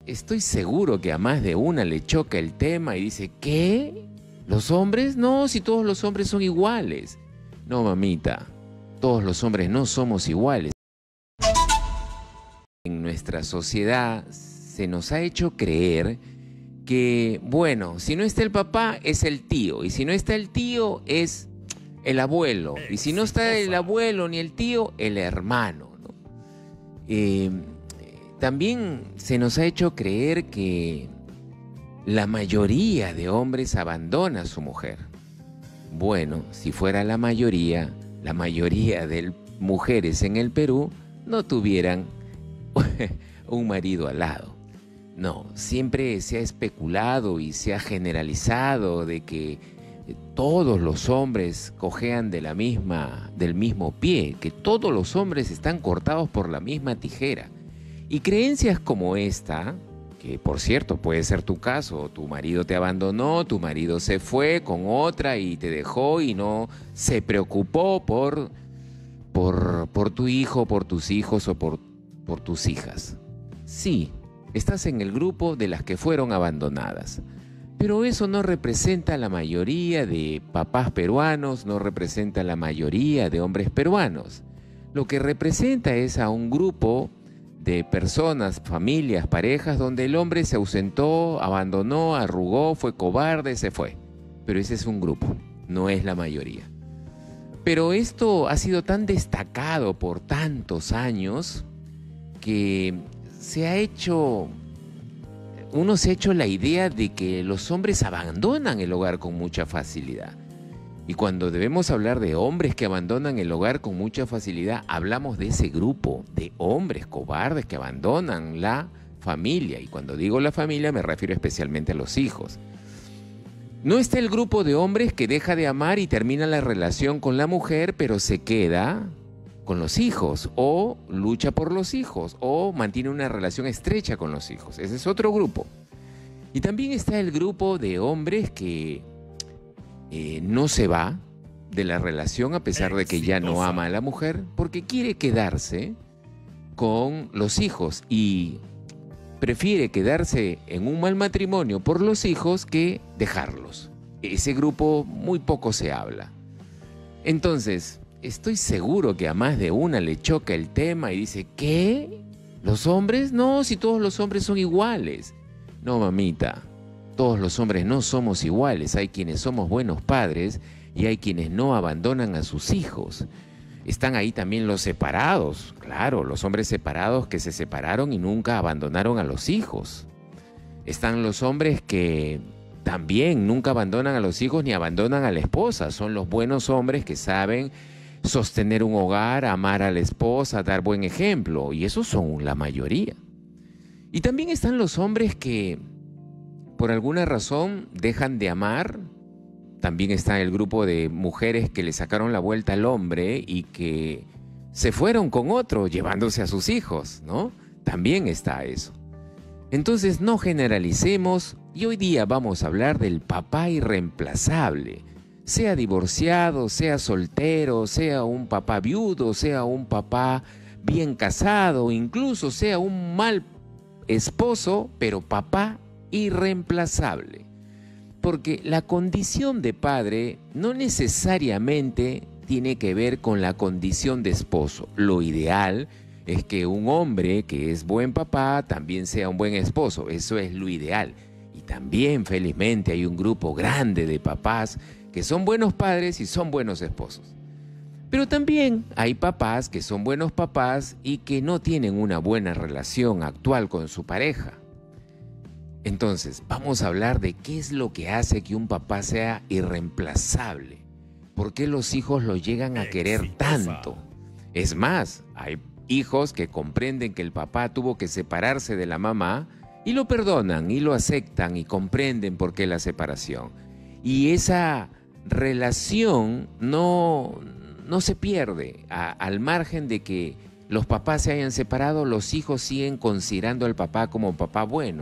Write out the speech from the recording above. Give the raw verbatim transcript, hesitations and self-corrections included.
estoy seguro que a más de una le choca el tema y dice, ¿qué? ¿Los hombres? No, si todos los hombres son iguales. No, mamita, todos los hombres no somos iguales. En nuestra sociedad se nos ha hecho creer que, bueno, si no está el papá, es el tío. Y si no está el tío, es el abuelo. Y si no está el abuelo ni el tío, el hermano, ¿no? Eh, también se nos ha hecho creer que la mayoría de hombres abandona a su mujer. Bueno, si fuera la mayoría, la mayoría de mujeres en el Perú no tuvieran un marido al lado. No, siempre se ha especulado y se ha generalizado de que todos los hombres cojean de la misma, del mismo pie, que todos los hombres están cortados por la misma tijera. Y creencias como esta, que por cierto puede ser tu caso, tu marido te abandonó, tu marido se fue con otra y te dejó y no se preocupó por, por, por tu hijo, por tus hijos o por, por tus hijas. Sí, estás en el grupo de las que fueron abandonadas. Pero eso no representa a la mayoría de papás peruanos, no representa a la mayoría de hombres peruanos. Lo que representa es a un grupo de personas, familias, parejas, donde el hombre se ausentó, abandonó, arrugó, fue cobarde, se fue. Pero ese es un grupo, no es la mayoría. Pero esto ha sido tan destacado por tantos años que se ha hecho, uno se ha hecho la idea de que los hombres abandonan el hogar con mucha facilidad. Y cuando debemos hablar de hombres que abandonan el hogar con mucha facilidad, hablamos de ese grupo de hombres cobardes que abandonan la familia. Y cuando digo la familia me refiero especialmente a los hijos. No está el grupo de hombres que deja de amar y termina la relación con la mujer, pero se queda con los hijos, o lucha por los hijos, o mantiene una relación estrecha con los hijos. Ese es otro grupo. Y también está el grupo de hombres que eh, no se va de la relación a pesar de que ya no ama a la mujer, porque quiere quedarse con los hijos y prefiere quedarse en un mal matrimonio por los hijos que dejarlos. Ese grupo muy poco se habla. Entonces, estoy seguro que a más de una le choca el tema y dice, ¿qué? ¿Los hombres? No, si todos los hombres son iguales. No, mamita, todos los hombres no somos iguales. Hay quienes somos buenos padres y hay quienes no abandonan a sus hijos. Están ahí también los separados, claro, los hombres separados que se separaron y nunca abandonaron a los hijos. Están los hombres que también nunca abandonan a los hijos ni abandonan a la esposa. Son los buenos hombres que saben sostener un hogar, amar a la esposa, dar buen ejemplo, y esos son la mayoría. Y también están los hombres que por alguna razón dejan de amar. También está el grupo de mujeres que le sacaron la vuelta al hombre y que se fueron con otro llevándose a sus hijos, ¿no? También está eso. Entonces no generalicemos y hoy día vamos a hablar del papá irreemplazable. Sea divorciado, sea soltero, sea un papá viudo, sea un papá bien casado, incluso sea un mal esposo, pero papá irreemplazable. Porque la condición de padre no necesariamente tiene que ver con la condición de esposo. Lo ideal es que un hombre que es buen papá también sea un buen esposo. Eso es lo ideal. Y también, felizmente, hay un grupo grande de papás que son buenos padres y son buenos esposos. Pero también hay papás que son buenos papás y que no tienen una buena relación actual con su pareja. Entonces, vamos a hablar de qué es lo que hace que un papá sea irreemplazable. ¿Por qué los hijos lo llegan a querer tanto? Es más, hay hijos que comprenden que el papá tuvo que separarse de la mamá y lo perdonan y lo aceptan y comprenden por qué la separación. Y esa relación no, no se pierde. A, al margen de que los papás se hayan separado, los hijos siguen considerando al papá como papá bueno.